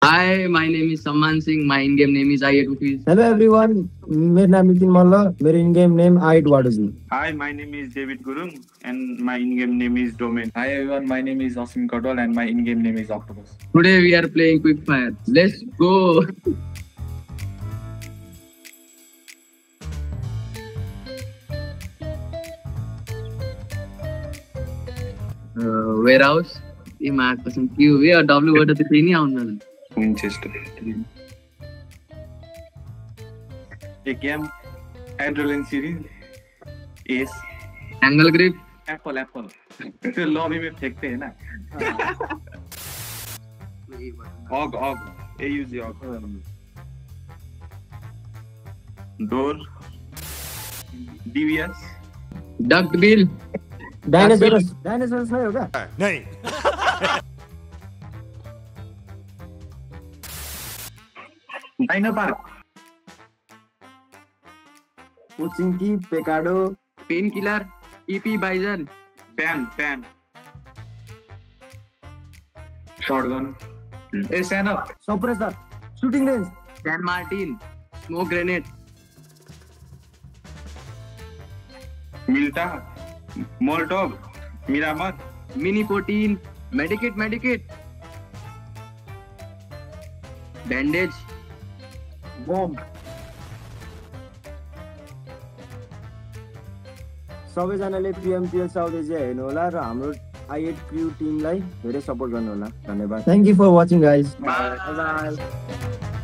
Hi, my name is Samman Singh. My in-game name is I8. Hello everyone, मेरा नाम नितिन मल्ल, मेरा in-game name iLLUMiN8. Hi, my name is David Gurung and my in-game name is Domain. Hi everyone, my name is Asim Kadwal and my in-game name is Octopus. Today we are playing Quickfire. Let's go. Warehouse. ये mark पसंद क्यों वे और W word तो नहीं आऊँगा Winchester. A game Adrenaline series is angle grip Apple. तो lobby में फेंकते हैं ना. Og. AUG Og. Door. DVS. Duct bill dinosaurs नहीं होगा? नहीं. Dino Park. Pochinki Pecado painkiller EP Bizon Pan. Shotgun. A stand up. Suppressor shooting range San Martin smoke grenade Milta. Molotov. Miramar. Mini 14 medkit bandage bomb सबैजनाले PMPL south एसिया हेर्नु होला र हाम्रो i8 crew टिमलाई धेरै support गर्नु होला धन्यवाद thank you for watching guys Bye.